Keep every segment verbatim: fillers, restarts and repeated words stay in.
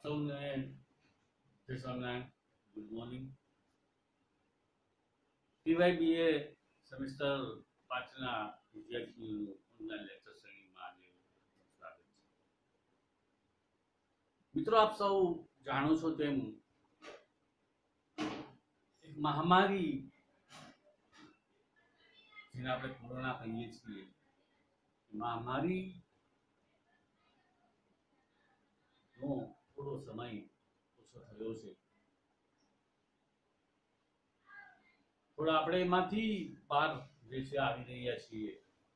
સૌને જય Swaminarayan. Good morning. TYBA semester પાંચના વિદ્યાર્થીઓનું ઓનલાઈન લેક્ચર શ્રેણીમાં આજે સ્વાગત છે. મિત્રો, આપ સૌ જાણો છો તેમ એક મહામારી જેને આપણે કોરોના કહીએ છીએ, મહામારી નો થોડો સમય ઓછો થયો છે. થોડા આપણે એમાંથી બહાર જે છે આવી રહ્યા છીએ.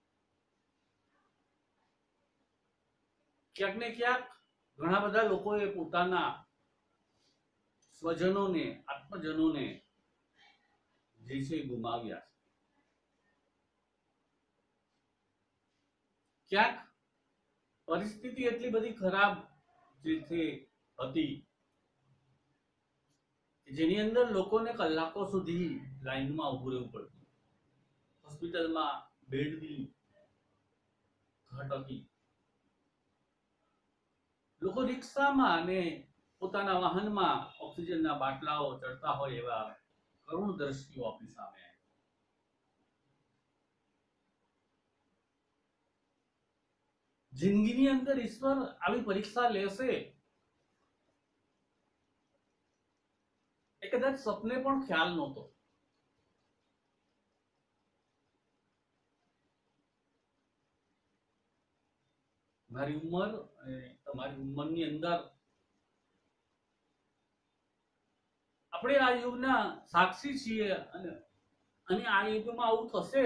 ક્યાંક ને ક્યાંક ઘણા બધા લોકોએ પોતાના સ્વજનોને, આત્મજનોને જે છે ગુમાવ્યા છે. ક્યાંક પરિસ્થિતિ એટલી બધી ખરાબ જે છે હતી જેની અંદર લોકોને કલાકો સુધી લાઈનમાં ઉભું રહેવું પડતું. હોસ્પિટલમાં બેડની ઘટ હતી. લોકો રિક્ષામાં અને પોતાના વાહનમાં ઓક્સિજનના બાટલાઓ ચડતા હોય એવા કરુણ દ્રશ્યો આપણી સામે. જિંદગીની અંદર ઈશ્વર આવી પરીક્ષા લેશે એ કદાચ સપને પણ ખ્યાલ નહોતો. મારી ઉંમર અને તમારી ઉંમરની અંદર આપણે આ યુગના સાક્ષી છીએ અને અને આ યુગમાં આવું થશે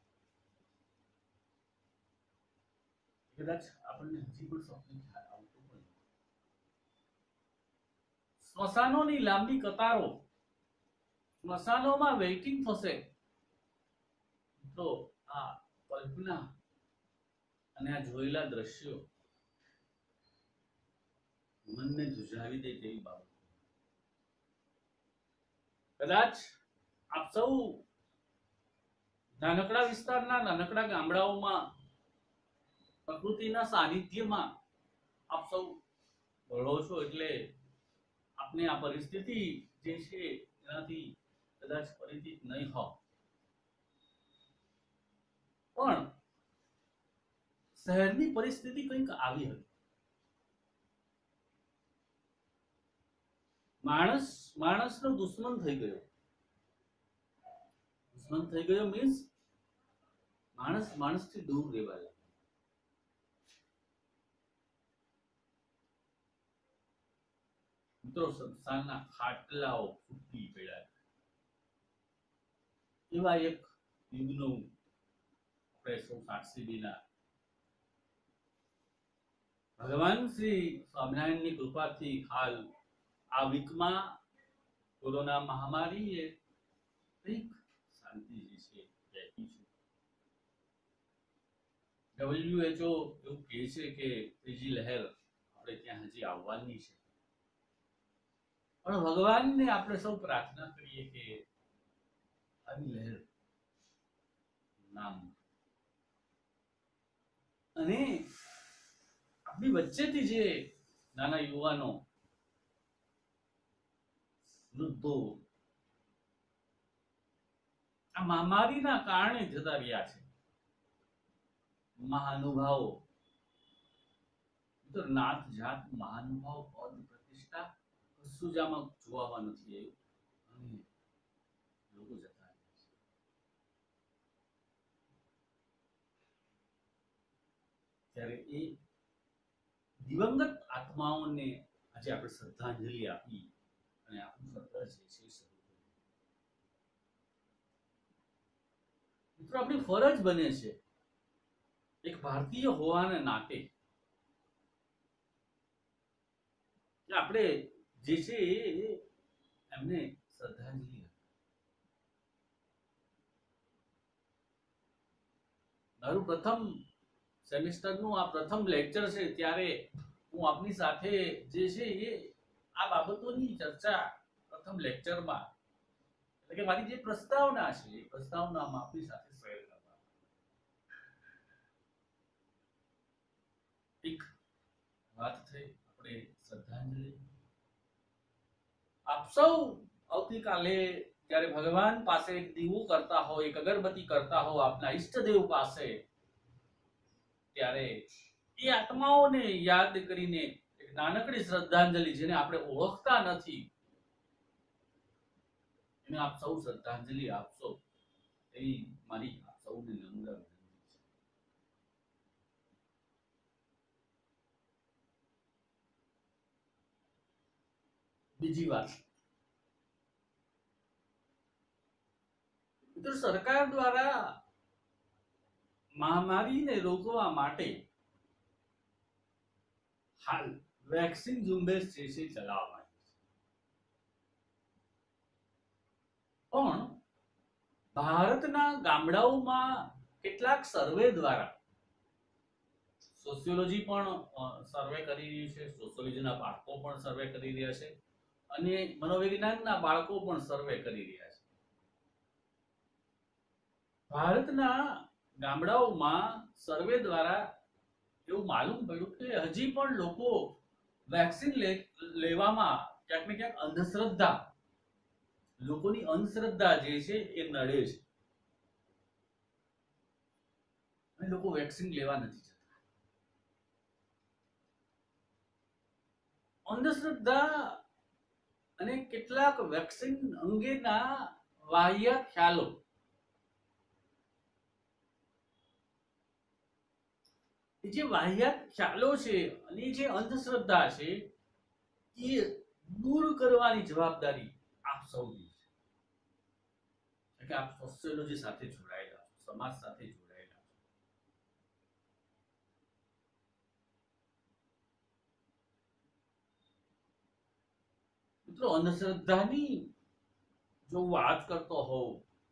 કદાચ આપણને હજી પણ સપને ખ્યાલ આવતો પણ. સ્મશાનોની લાંબી કતારો, સ્મશાનોમાં વેઇટિંગ થશે. તો આ કલ્પના અને આ જોયેલા દ્રશ્યો મનને ધ્રુજાવી દે તેવી બાબત. કદાચ આપ સૌ નાનકડા વિસ્તારના નાનકડા ગામડાઓમાં પ્રકૃતિના સાનિધ્યમાં આપ સૌ ભળો છો એટલે આપને આ પરિસ્થિતિ જે છે એનાથી કદાચ પરિચિત નહીં હો. પણ શહેરની પરિસ્થિતિ કંઈક આવી હતી. માણસ માણસનો દુશ્મન થઈ ગયો. દુશ્મન થઈ ગયો મીન્સ માણસ માણસથી દૂર રહેવા લાગ્યો. મિત્રો, સંસારના ખાટલાઓ ફૂટી પડ્યા. એવા એક યુગનું આપણે સૌ સાક્ષી બન્યા. ભગવાન શ્રી સ્વામિનારાયણની કૃપાથી હાલ આ વીકમાં કોરોના મહામારીએ કંઈક શાંતિ જે છે રહેતી છે. ડબલ્યુએચઓ એવું કહે છે કે ત્રીજી લહેર આપણે ત્યાં હજી આવવાની છે. પણ ભગવાનને આપણે સૌ પ્રાર્થના કરીએ કે આવી લહેર નામ અને આપણી વચ્ચેથી જે નાના યુવાનો, વૃદ્ધો આ મહામારીના કારણે જતા રહ્યા છે, મહાનુભાવો, તો નાત જાત મહાનુભાવ પદ પ્રતિષ્ઠા કશું જ આમાં જોવામાં નથી આવ્યું અને લોકો જતા રહ્યા છે. ત્યારે એ દિવંગત આત્માઓને આજે આપણે શ્રદ્ધાંજલિ આપી અને આપણું સત્ર જે છે શરૂ કર્યું. મિત્રો, આપણી ફરજ બને છે એક ભારતીય હોવાના નાતે કે આપણે જે છે એમને શ્રદ્ધાંજલિ. મારું પ્રથમ સેમેસ્ટરનું આ પ્રથમ લેક્ચર છે ત્યારે હું આપની સાથે જે છે એ આ બાબતોની ચર્ચા પ્રથમ લેક્ચરમાં એટલે કે મારી જે પ્રસ્તાવના છે એ પ્રસ્તાવનામાં આપની સાથે શેર કરવા. એક વાત થઈ આપણે શ્રદ્ધાંજલિ. આપ સૌ આવતીકાલે જ્યારે ભગવાન પાસે એક દીવો કરતા હો, એક અગરબત્તી કરતા હો આપના ઈષ્ટદેવ પાસે, ત્યારે એ આત્માઓને યાદ કરીને એક નાનકડી શ્રદ્ધાંજલિ, જેને આપણે ઓળખતા નથી, એને આપ સૌ શ્રદ્ધાંજલિ આપશો એવી મારી આપ સૌને નમ્ર વિનંતી છે. બીજી વાત, મિત્રો, સરકાર દ્વારા મહામારીને રોકવા માટે હાલ વેક્સિન ઝુંબેશ જે છે ચલાવવાની છે. પણ ભારતના ગામડાઓમાં કેટલાક સર્વે દ્વારા, સોશિયોલોજી પણ સર્વે કરી રહી છે, સોશિયોલોજીના બાળકો પણ સર્વે કરી રહ્યા છે, અને મનોવિજ્ઞાનના બાળકો પણ સર્વે કરી રહ્યા છે. ભારતના ગામડાઓમાં સર્વે દ્વારા એવું માલુમ પડ્યું કે હજી પણ લોકો વેક્સિન લેવામાં ક્યાંક ને ક્યાંક અંધશ્રદ્ધા, લોકોની અંધશ્રદ્ધા જે છે એ નડે છે, અને લોકો વેક્સિન લેવા નથી જતા. અંધશ્રદ્ધા અને કેટલાક વેક્સિન અંગેના વાહિયાત ખ્યાલો, જે વાહિયાત ખ્યાલો છે અને જે અંધશ્રદ્ધા છે, એ દૂર કરવાની જવાબદારી આપ સૌની છે. કે આપ સોશિયોલોજી સાથે જોડાયેલા છો, સમાજ સાથે જોડાયેલા છો. મિત્રો, અંધશ્રદ્ધાની જો વાત કરતો હોઉં,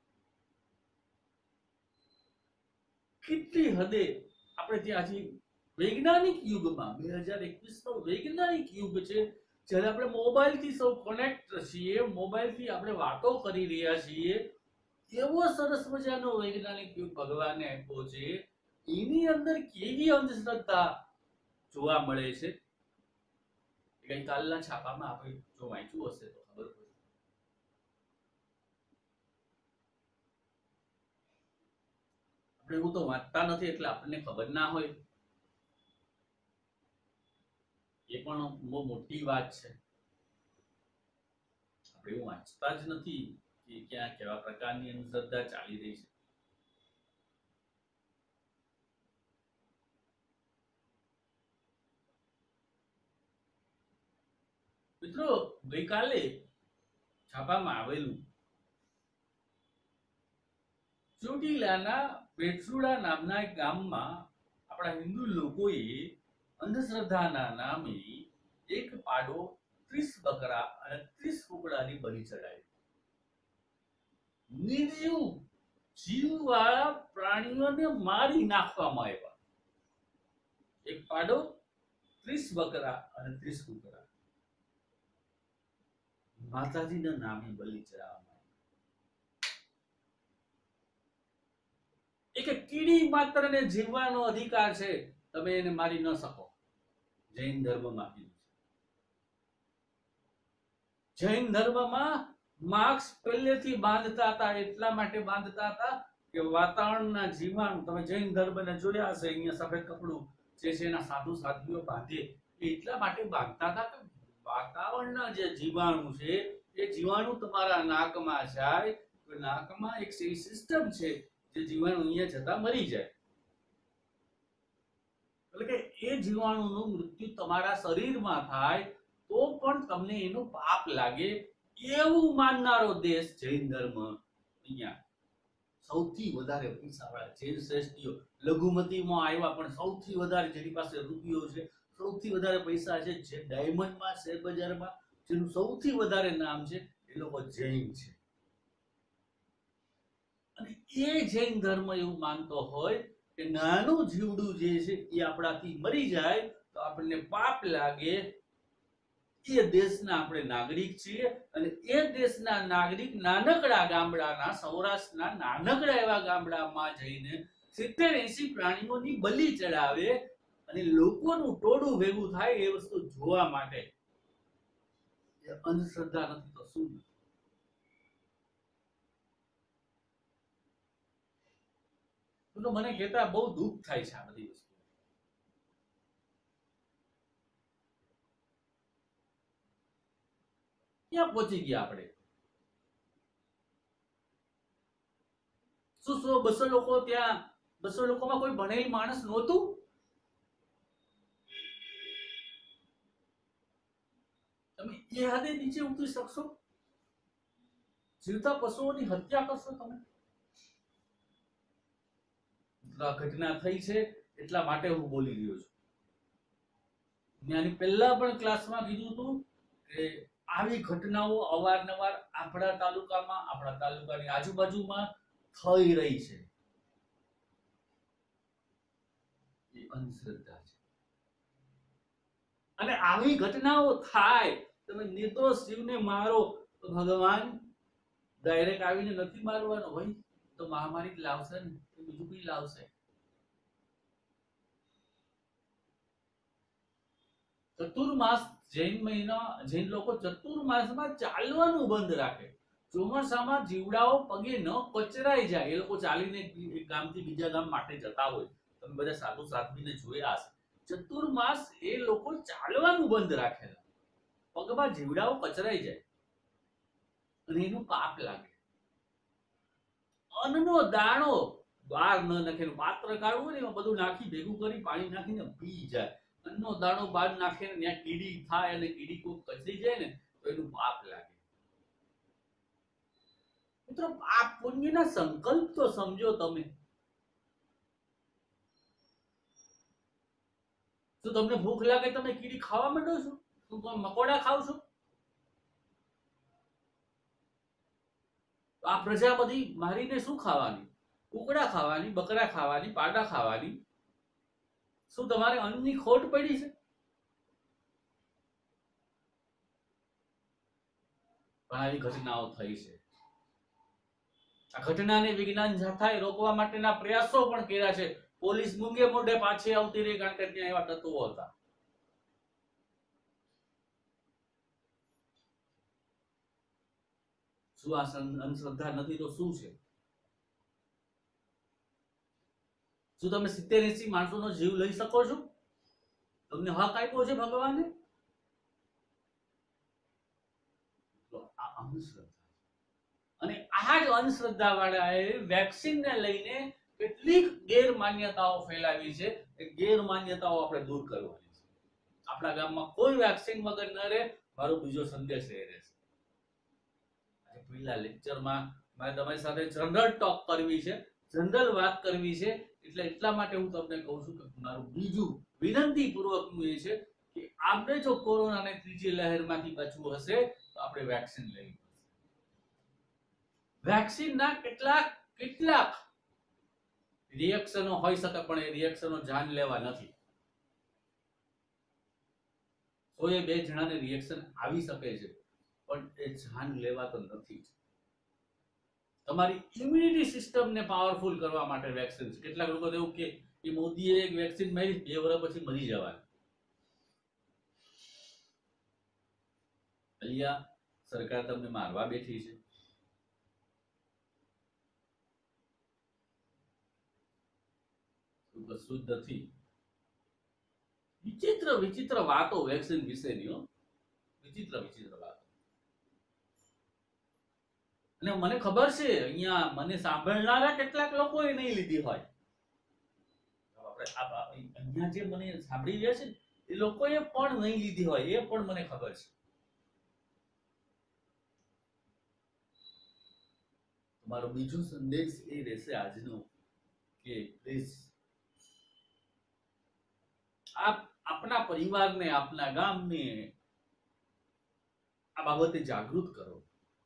કેટલી હદે આપણે ત્યાંથી વૈજ્ઞાનિક યુગમાં, બે હજાર એકવીસ નો વૈજ્ઞાનિક યુગ છે, જ્યારે આપણે મોબાઈલથી સૌ કનેક્ટ છીએ, મોબાઈલથી આપણે વાતો કરી રહ્યા છીએ, એવો સરસ મજાનો વૈજ્ઞાનિક યુગ ભગવાને આપ્યો છે. એની અંદર કેવી અંધશ્રદ્ધા જોવા મળે છે, ગઈકાલના છાપામાં આપણે જો વાંચ્યું હશે તો ખબર પડે. આપણે એવું તો વાંચતા નથી એટલે આપણને ખબર ના હોય, એ પણ બહુ મોટી વાત છે. આપણે એવું વાંચતા જ નથી કે ક્યાં કેવા પ્રકારની અંધશ્રદ્ધા ચાલી રહી છે. મિત્રો, ગઈકાલે છાપામાં આવેલું ચોટીલાના પેટસુડા નામના એક ગામમાં આપણા હિન્દુ લોકોએ અંધશ્રદ્ધાના નામે એક પાડો, ત્રીસ બકરા અને ત્રીસ કુકડાની બલિ ચડાવી. નિર્જીવ જીવવાળા પ્રાણીઓને મારી નાખવામાં આવ્યા. એક પાડો, ત્રીસ બકરા અને ત્રીસ કુકડા માતાજીના નામે બલિ ચડાવવામાં. એક કીડી માત્રને જીવવાનો અધિકાર છે, તમે એને મારી ન શકો. જૈન ધર્મમાં કીધું છે. જૈન ધર્મમાં માસ્ક પહેલેથી બાંધતા હતા, એટલા માટે બાંધતા હતા કે વાતાવરણના જીવાણુ, તમે જૈન ધર્મને જોયા હશે, અહીંયા સફેદ કપડું જે છે એના સાધુ સાધ્વીઓ બાંધે, એટલા માટે બાંધતા હતા કે વાતાવરણના જે જીવાણુ છે એ જીવાણુ તમારા નાકમાં જાય તો નાકમાં એક સિસ્ટમ છે, જે જીવાણુ અહીંયા જતા મરી જાય. એટલે કે એ જીવાણુનું મૃત્યુ તમારા શરીરમાં થાય તો પણ તમને એનો પાપ લાગે, એવું માનનારો દેશ જૈન ધર્મ. અહીંયા સૌથી વધારે પૈસાવાળા જૈન શ્રેષ્ઠીઓ લઘુમતીમાં આવ્યા, પણ સૌથી વધારે જેની પાસે રૂપિયો છે, સૌથી વધારે પૈસા છે, જે ડાયમંડમાં, શેર બજારમાં જેનું સૌથી વધારે નામ છે, એ લોકો જૈન છે. અને એ જૈન ધર્મ એવું માનતો હોય કે નાનું જીવડું જે છે એ આપણાથી મરી જાય તો આપણને પાપ લાગે. એ દેશના આપણે નાગરિક છીએ, અને એ દેશના નાગરિક નાનકડા ગામડાના, સૌરાષ્ટ્રના નાનકડા એવા ગામડામાં જઈને સિત્તેર એસી પ્રાણીઓની બલિ ચડાવે, અને લોકોનું ટોળું ભેગું થાય એ વસ્તુ જોવા માટે એ અંધશ્રદ્ધા નથી તો શું? તો મને કહેતા બહુ દુઃખ થાય છે આ બધી વસ્તુ. ક્યાં પહોંચી ગયા આપણે? શું સો બસો લોકો ત્યાં બસો લોકોમાં કોઈ ભણેલ માણસ નહોતું? તમે એ હદે નીચે ઉતરી શકશો? જીવતા પશુઓની હત્યા કરશો તમે? ઘટના થઈ છે એટલા માટે હું બોલી રહ્યો છું. મેં આની પહેલા પણ ક્લાસમાં કીધું હતું કે આવી ઘટનાઓ અવારનવાર આપણા તાલુકામાં, આપણા તાલુકાની આજુબાજુમાં થઈ રહી છે. એ અંધશ્રદ્ધા છે. અને આવી ઘટનાઓ થાય, તમે નિર્દોષ જીવને મારો તો ભગવાન ડાયરેક્ટ આવીને નથી મારવાનો ભાઈ, તો મહામારી જ લાવશે ને, બીજું કઈ લાવશે? ચતુર્માસ જૈન મહિના જૈન લોકો ચતુર્માસમાં ચાલવાનું બંધ રાખે. ચોમાસામાં જીવડાઓ પગે ન કચરાઈ જાય, એ લોકો ચાલીને એક ગામથી બીજા ગામ માટે જતા હોય. તમે બધા સાધુ સાધ્વીને જોયા હશે. ચતુર્માસ એ લોકો ચાલવાનું બંધ રાખેલા, પગમાં જીવડાઓ કચરાઈ જાય અને એનું પાપ લાગે. અન્નનો દાણો બહાર ન નાખે, પાત્ર કાઢવું ને એમાં બધું નાખી ભેગું કરી પાણી નાખીને પી જાય. અન્નનો દાણો બહાર નાખે ને ત્યાં કીડી થાય અને કીડી કોઈ કચરી જાય ને તો એનું પાપ લાગે. મિત્રો, પાપ પુણ્યના સંકલ્પ તો સમજો તમે. શું તમને ભૂખ લાગે તમે કીડી ખાવા માંડો છો? શું તમે મકોડા ખાવ છો? આ પ્રજા બધી મારીને શું ખાવાની? કુકડા ખાવાની, બકરા ખાવાની, પાડા ખાવાની. શું તમારે અન્નની ખોટ પડી છે? પણ આવી ઘટનાઓ થઈ છે. આ ઘટનાને વિજ્ઞાન થાય રોકવા માટેના પ્રયાસો પણ કર્યા છે. પોલીસ મૂંગે મોઢે પાછી આવતી રહી, કારણ કે ત્યાં એવા તત્વો હતા. શું આ અંધશ્રદ્ધા નથી તો શું છે? શું તમે સિત્તેર એસી માણસોનો જીવ લઈ શકો છો? તમને હક આપ્યો છે ભગવાને? તો આ અંધશ્રદ્ધા. અને આ જ અંધશ્રદ્ધા વાળાએ વેક્સિનને લઈને કેટલીક ગેરમાન્યતાઓ ફેલાવી છે. એ ગેરમાન્યતાઓ આપણે દૂર કરવાની છે. આપણા ગામમાં કોઈ વેક્સિન વગર ન રહે, મારો બીજો સંદેશ એ રહેશે. આજે પહેલા લેક્ચરમાં મારે તમારી સાથે જનરલ ટોક કરવી છે, જનરલ વાત કરવી છે. એટલે એટલા માટે હું તમને કહું છું કે મારું બીજું વિનંતી પૂર્વકનું એ છે કે આપણે જો કોરોનાને ત્રીજી લહેરમાંથી બચવું હશે તો આપણે વેક્સિન લેવી પડશે. વેક્સિનના કેટલાક કેટલાક રિએક્શનો હોઈ શકે, પણ એ રિએક્શનો જાન લેવા નથી. સો એ બે જણાને રિએક્શન આવી શકે છે, પણ એ જાન લેવા તો નથી. તમારી ઇમ્યુનિટી સિસ્ટમને પાવરફુલ કરવા માટે વેક્સિન છે. કેટલાક લોકો એવું કે કે મોદીએ એક વેક્સિન મારી, બે વર્ષ પછી મરી જવાના. અહીંયા સરકાર તમને મારવા બેઠી છે. કશું જ નથી. વિચિત્ર વિચિત્ર વાતો વેક્સિન વિશેની, વિચિત્ર વિચિત્ર વાતો. અને મને ખબર છે અહીંયા મને સાંભળનારા કેટલાક લોકોએ નહીં લીધી હોય. અહીંયા જે મને સાંભળી રહ્યા છે એ લોકોએ પણ નહીં લીધી હોય, એ પણ મને ખબર છે. મારો બીજો સંદેશ એ રહેશે આજનો કે પ્લીઝ આપ આપના પરિવારને, આપના ગામને આ બાબતે જાગૃત કરો.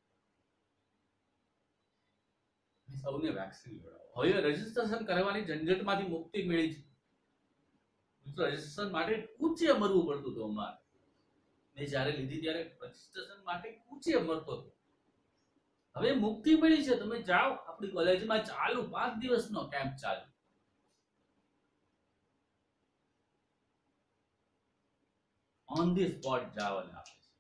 સૌને વેક્સિન લેવડાવો. હવે રજીસ્ટ્રેશન કરવાની ઝંઝટમાંથી મુક્તિ મળી છે. રજીસ્ટ્રેશન માટે કૂચે મરવું પડતું હતું અમારે. મેં જ્યારે લીધી ત્યારે રજીસ્ટ્રેશન માટે કૂચે મરતો હતો. હવે મુક્તિ મળી છે. તમે જાઓ, આપણી કોલેજમાં ચાલુ પાંચ દિવસનો કેમ્પ ચાલુ. ઓન ધી સ્પોટ જવાબ આપે છે.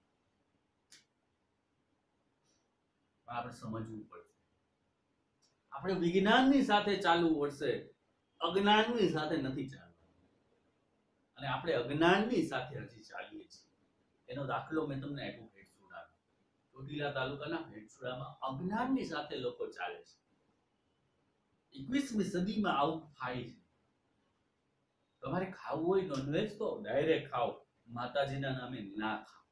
આપણે સમજવું પડશે. આપણે વિજ્ઞાનની સાથે ચાલવું પડશે, અજ્ઞાનની સાથે નથી ચાલવું. અને આપણે અજ્ઞાનની સાથે હજી ચાલીએ છીએ. એનો દાખલો મેં તમને આપ્યો ભેટસુડાનો. ચોટીલા તાલુકાના ભેટસુડામાં અજ્ઞાનની સાથે લોકો ચાલે છે. એકવીસમી સદીમાં આવું થાય છે. તમારે ખાવું હોય નોનવેજ તો ડાયરેક્ટ ખાઓ, માતાજીના નામે ના ખાઓ.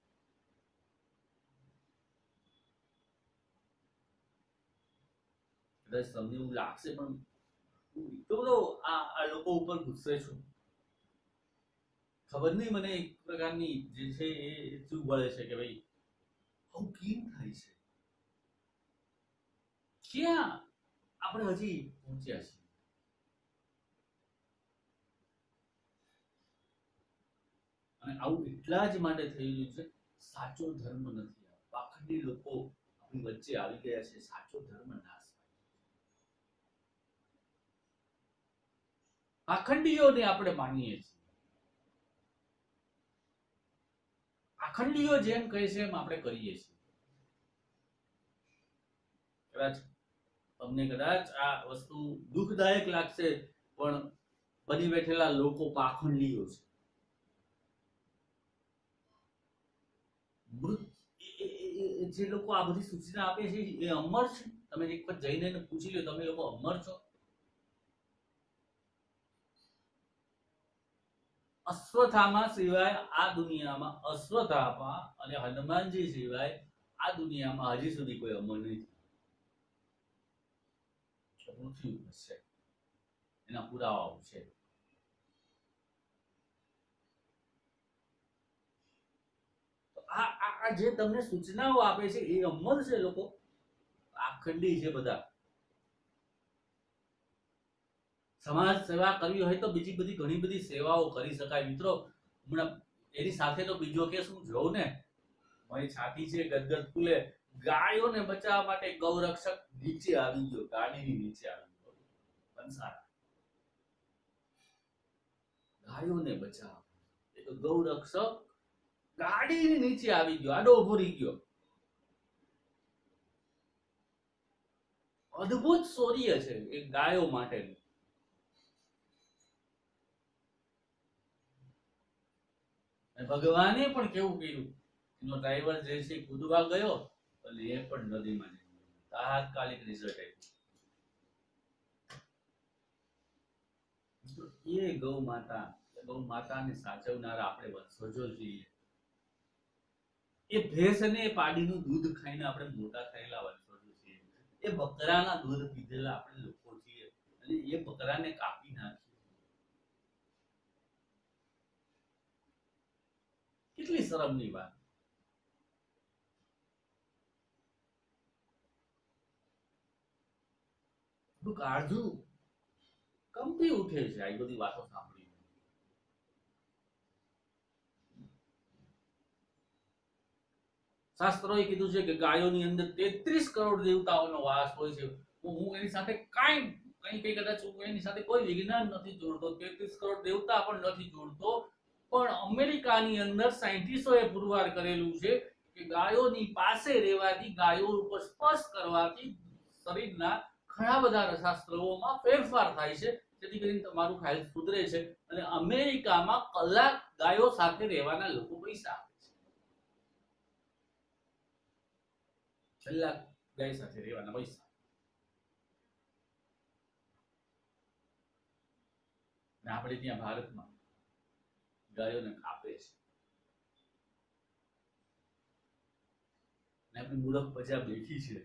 કદાચ તમને એવું લાગશે, પણ એટલો બધો આ આ લોકો ઉપર ગુસ્સે છું. ખબર નહીં મને એક પ્રકારની જે છે એ ચૂક વળે છે કે ભાઈ આવું કેમ થાય છે? ક્યાં આપણે હજી પહોંચ્યા છીએ? અને આવું એટલા જ માટે થઈ રહ્યું છે, સાચો ધર્મ નથી. પાખંડી લોકો આપણી વચ્ચે આવી ગયા છે. સાચો ધર્મ નાશ પાખંડીઓને આપણે માનીએ છીએ. પાખંડીઓ જેમ કહે છે એમ આપણે કરીએ છીએ. કદાચ તમને કદાચ આ વસ્તુ દુઃખદાયક લાગશે, પણ બની બેઠેલા લોકો પાખંડીઓ છે. જે લોકો આ બધી સૂચના આપે છે એ અમર છે? તમે એક વખત જઈને પૂછી લો, તમે લોકો અમર છો? અશ્વત્થામા સિવાય આ દુનિયામાં, અશ્વત્થામા અને હનુમાનજી સિવાય આ દુનિયામાં હજી સુધી કોઈ અમર નથી. પૃથ્વી ઉપર છે, એના પુરાવાઓ છે. આ આ જે તમને સૂચનાઓ આપે છે એ અમલ છે. લોકો પાખંડી છે બધા. સમાજ સેવા કરવી હોય તો બીજી બધી ઘણી બધી સેવાઓ કરી શકાય. મિત્રો હમણાં એની સાથે તો બીજો કેસ હું જોઉં ને, મારી છાતી છે ગદગદ ફૂલે. ગાયોને બચાવવા માટે ગૌરક્ષક નીચે આવી ગયો, ગાડીની નીચે આવી ગયો. કંસારા ગાયોને બચાવ, એ તો ગૌરક્ષક ગાડીની નીચે આવી ગયો, આડો ઉભો રહી ગયો. અદ્ભુત શૌર્ય છે એ ગાયો માટેનું. ભગવાને પણ કેવું કર્યું, એનો ડ્રાઈવર જે છે કૂદવા ગયો અને એ પણ નદીમાં જઈ તાત્કાલિક રિઝલ્ટ આવ્યું. એ ગૌ માતા, ગૌ માતાને સાચવનારા આપણે વંશજો છીએ. એ ભેંસ અને પાડીનું દૂધ ખાઈને આપણે મોટા થયેલા વંશજો છીએ. એ બકરાના દૂધ પીધેલા આપણે લોકો છીએ. અને એ બકરાને કાપી નાખી. કેટલી શરમની વાત. કાળજું કંપી ઉઠે છે આ બધી વાતો સાંભળીને. શાસ્ત્રોએ કીધું છે કે ગાયોની અંદર તેત્રીસ કરોડ દેવતાઓનો વાસ હોય છે. હું એની સાથે કાંઈ કઈ કઈ કદાચ હું એની સાથે કોઈ વિજ્ઞાન નથી જોડતો, તેત્રીસ કરોડ દેવતા પણ નથી જોડતો, પણ અમેરિકાની અંદર સાયન્ટિસ્ટોએ પુરવાર કરેલું છે કે ગાયોની પાસે રહેવાથી, ગાયો ઉપર સ્પર્શ કરવાથી શરીરના ઘણા બધા રસાસ્ત્રોમાં ફેરફાર થાય છે, જેથી કરીને તમારું હેલ્થ સુધરે છે. અને અમેરિકામાં કલાક ગાયો સાથે રહેવાના લોકો પૈસા આપે છે. કલાક ગાય સાથે રહેવાના પૈસા. અને આપણે ત્યાં ભારતમાં ગાયોને કાપે છે. આપણી મૂર્ખ પ્રજા બેઠી છે.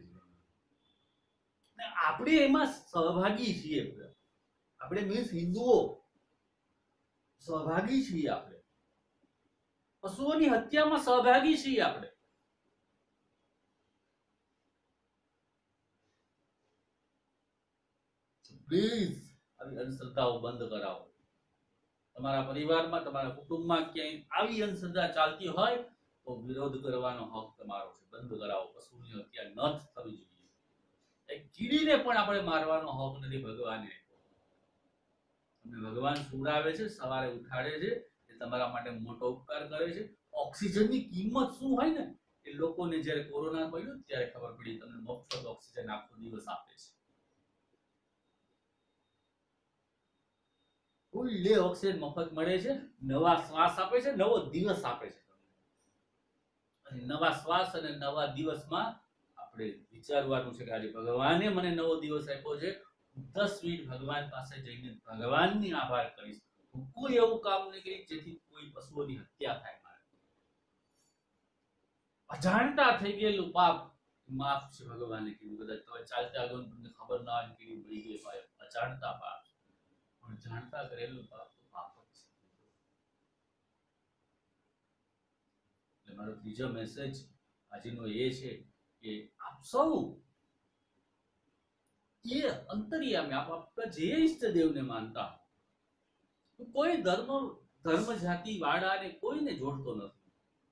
આપણે એમાં સહભાગી છીએ. આપણે મીન્સ હિન્દુઓ સહભાગી છીએ. આપણે પશુઓની હત્યામાં સહભાગી છીએ. આપણે પ્લીઝ આવી અંધશ્રદ્ધાઓ બંધ કરાવો. તમારા પરિવારમાં, તમારા કુટુંબમાં ક્યાંય આવી અંધશ્રદ્ધા ચાલતી હોય તો વિરોધ કરવાનો હક તમારો છે. બંધ કરાવો. પશુની હત્યા ન થવી જોઈએ. એક કીડીને પણ આપણે મારવાનો હક નથી ભગવાને. તમને ભગવાન સુવડાવે છે, સવારે ઉઠાડે છે, એ તમારા માટે મોટો ઉપકાર કરે છે. ઓક્સિજનની કિંમત શું હોય ને એ લોકોને જ્યારે કોરોના પડ્યો ત્યારે ખબર પડી. તમને મફત ઓક્સિજન આખો દિવસ આપે છે, ફૂલ્લી ઓક્સિજન મફત મળે છે, નવા શ્વાસ આપે છે, નવો દિવસ આપે છે. અને નવા શ્વાસ અને નવા દિવસમાં આપણે વિચારવાનું છે કે આજે ભગવાને મને નવો દિવસ આપ્યો છે, દસ મિનિટ ભગવાન પાસે જઈને ભગવાનની આભાર કરીશ. હું કોઈ એવું કામ નહીં કરીશ જેથી કોઈ પશુઓની હત્યા થાય. મારે અજાણતા થઈ ગયેલું પાપ માફ છે ભગવાને કીધું. કદાચ તમે ચાલતા આગળ તમને ખબર ના હોય કે પડી ગઈ પાપ, અજાણતા પાપ. પણ જાણતા કરેલું પાપ તો પાપ જ છે. એટલે મારો ત્રીજો મેસેજ આજનો એ છે કે આપ સૌ એ અંતર્યામી, આપ આપણા જે ઈષ્ટદેવને માનતા હો, કોઈ ધર્મ ધર્મ જાતિ વાળાને કોઈને જોડતો નથી.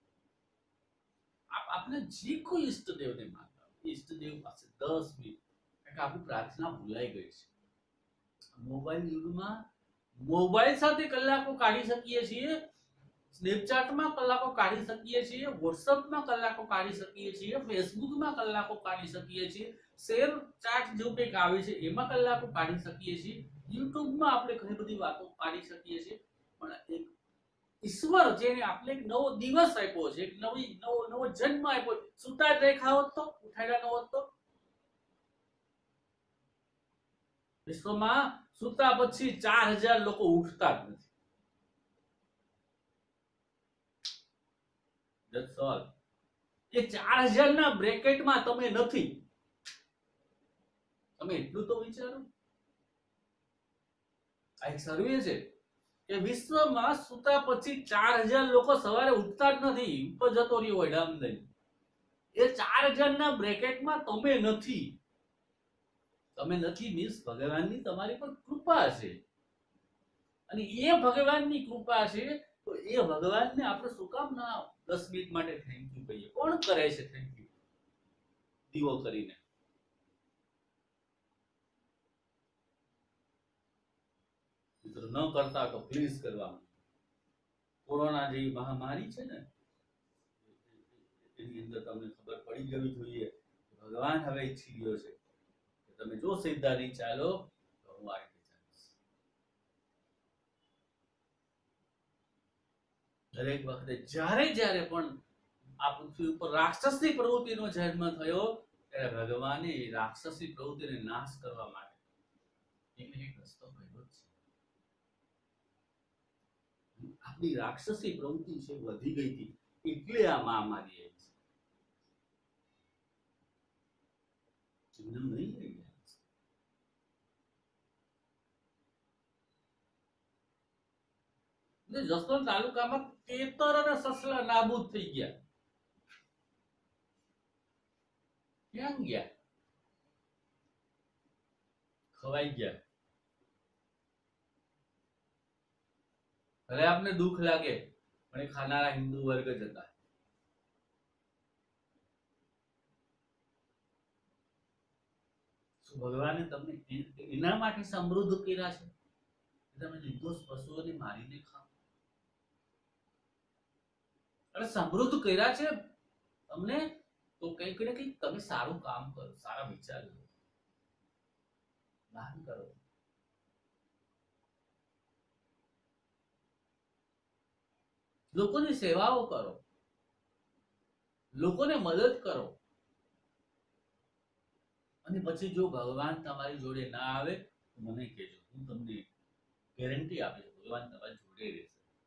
આપ આપને જે કોઈ ઈષ્ટદેવને માનતા હો, ઈષ્ટદેવ પાસે દસ મિનિટ, કારણ કે આપણી પ્રાર્થના ભૂલાઈ ગઈ છે. મોબાઈલ યુગમાં મોબાઈલ સાથે કલાકો કાઢી શકીએ છીએ, સ્નેપચેટમાં કલાકો કાઢી શકીએ છીએ, વોટ્સઅપમાં કલાકો કાઢી શકીએ છીએ, ફેસબુકમાં કલાકો કાઢી શકીએ છીએ, શેર ચાટ જેવું કંઈક આવે છે એમાં કલાકો કાઢી શકીએ છીએ, યુટ્યુબમાં આપણે ઘણી બધી વાતો કાઢી શકીએ છીએ. પણ એક ઈશ્વર જેને આપણે એક નવો દિવસ આપ્યો છે, એક નવી નવો નવો જન્મ આપ્યો, સુતા જ રેખા હોત તો, ઉઠાડ્યા ન હોત તો, વિશ્વમાં સુતા પછી ચાર હજાર લોકો ઉઠતા જ નથી. That's all. એ ચાર હજાર ના બ્રેકેટમાં તમે નથી. તમે એટલું તો વિચારો. આ એક સર્વે છે કે વિશ્વમાં સુતા પછી ચાર હજાર લોકો સવારે ઉઠતા જ નથી, ઉપર જતો રહ્યો હોય ડામ દઈ. એ ચાર હજાર ના બ્રેકેટમાં તમે નથી. તમે નથી મીન્સ ભગવાનની તમારી પર કૃપા છે, અને એ ભગવાનની કૃપા છે. તો એ ભગવાનને આપણે શું કામ ના દસ મિનિટ માટે થેન્ક યુ કહીએ? કોણ કરે છે થેન્ક યુ દીવો કરીને? મિત્રો ન કરતા તો પ્લીઝ કરવાનું. કોરોના જેવી મહામારી છે ને, એની અંદર તમને ખબર પડી જવી જોઈએ ભગવાન હવે ઈચ્છી રહ્યો છે કે તમે જો સીધા નહીં ચાલો તો હું આ રીતે ચાલીશ. દરેક વખતે જ્યારે જ્યારે પણ આ પૃથ્વી ઉપર રાક્ષસની પ્રવૃત્તિનો જન્મ થયો ત્યારે ભગવાને રાક્ષસી પ્રવૃત્તિને નાશ કરવા માટે એક એક રસ્તો કર્યો છે. આપણી રાક્ષસી પ્રવૃત્તિ છે વધી ગઈ હતી એટલે આ મહામારી આવી છે. નહીં રહી ગયા. જસદણ તાલુકામાં તેતર અને સસલા નાબૂદ થઈ ગયા. ક્યાં ગયા? ખવાઈ ગયા. ભલે આપને દુઃખ લાગે પણ એ ખાનારા હિન્દુ વર્ગ જ હતા. ભગવાને તમને એના માટે સમૃદ્ધ કર્યા છે તમે નિર્દોષ પશુઓને મારીને ખાઓ. અને સમૃદ્ધ કર્યા છે તમને તો કંઈક ને કંઈક તમે સારું કામ કરો, સારા વિચાર લો, દાન કરો. લોકોની સેવાઓ કરો, લોકોને મદદ કરો. અને પછી જો ભગવાન તમારી જોડે ના આવે તો મને કહેજો, હું તમને ગેરંટી આપીશ ભગવાન તમારી જોડે રહેશે.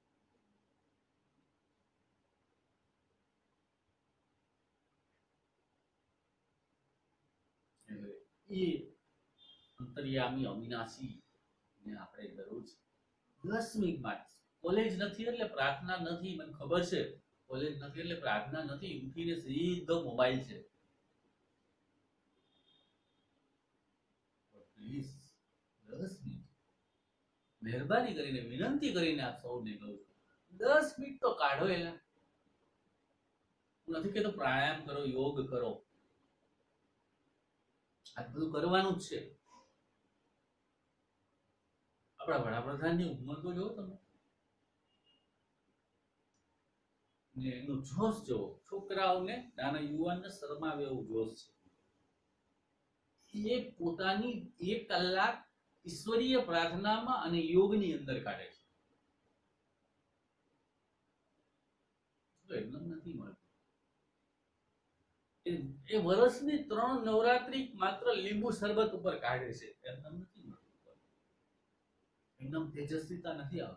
એ અંતર્યામી અવિનાશી ને આપણે દરરોજ દસ મિનિટ માટે, કોલેજ નથી એટલે પ્રાર્થના નથી, મને ખબર છે કોલેજ નથી એટલે પ્રાર્થના નથી, ઉઠીને સીધો મોબાઈલ છે. પ્લીઝ દસ મિનિટ મહેરબાની કરીને વિનંતી કરીને આપ સૌને કહું છું, દસ મિનિટ તો કાઢો. એલા હું નથી કહેતો પ્રાણાયામ કરો, યોગ કરો, આ બધું કરવાનું જ છે. આપણા વડાપ્રધાનની ઉંમર તો જો તમે, ને એનું જોશ જોવો, છોકરાઓને નાના યુવાનને શરમાવે એવું જોશ છે. એ પોતાની એક કલાક ઈશ્વરીય પ્રાર્થનામાં અને યોગની અંદર કાઢે છે. તો એમનેમ નથી મળતું. એ વર્ષની ત્રણ નવરાત્રી માત્ર લીંબુ શરબત ઉપર કાઢે છે. એમનેમ નથી મળતું. એકદમ તેજસ્વીતા નથી આવતી.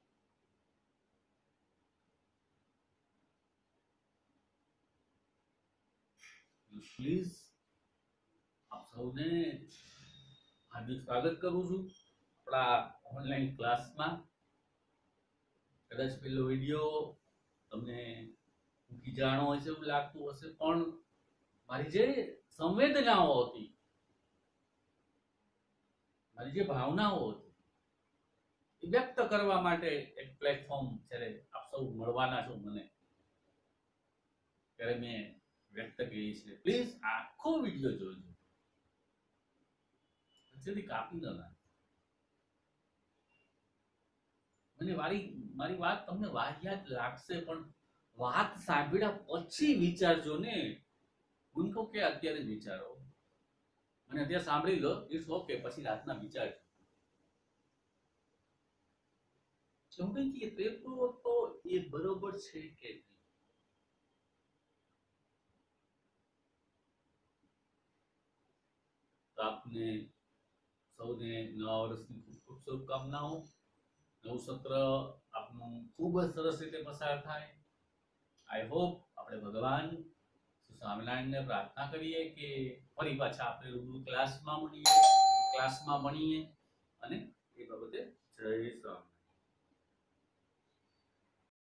પ્લીઝ આપ સૌને હાર્દિક સ્વાગત કરું છું આપણા ઓનલાઈન ક્લાસમાં. કદાચ પેલો વિડીયો તમને જાણો હશે એવું લાગતું હશે, પણ મારી જે સંવેદનાઓ હતી, મારી જે ભાવનાઓ હતી, એ વ્યક્ત કરવા માટે એક પ્લેટફોર્મ જ્યારે આપ સૌ મળવાના છો મને, ત્યારે મેં વ્યક્ત કરી છે. પ્લીઝ આખો વિડીયો જોજો, પછી કાપી ન નાખો. મને મારી મારી વાત તમને વાહિયાત લાગશે, પણ વાત સાંભળ્યા પછી વિચારજો ને. હું કહું કે અત્યારે વિચારો, અને અત્યારે સાંભળી લો, ઇટ્સ ઓકે, પછી રાતના વિચારજો. હું કઈ કે તો એ બરોબર છે કે નહીં? આપને સૌને નવા વર્ષની ખૂબ ખૂબ શુભકામનાઓ. નવું સત્ર આપનું ખૂબ જ સરસ રીતે પસાર થાય. આઈ હોપ આપણે ભગવાન સ્વામિનારાયણને પ્રાર્થના કરીએ કે ફરી પાછા આપણે રૂબરૂ ક્લાસમાં મળીએ, ક્લાસમાં ભણીએ, અને એ બાબતે જય સ્વામી.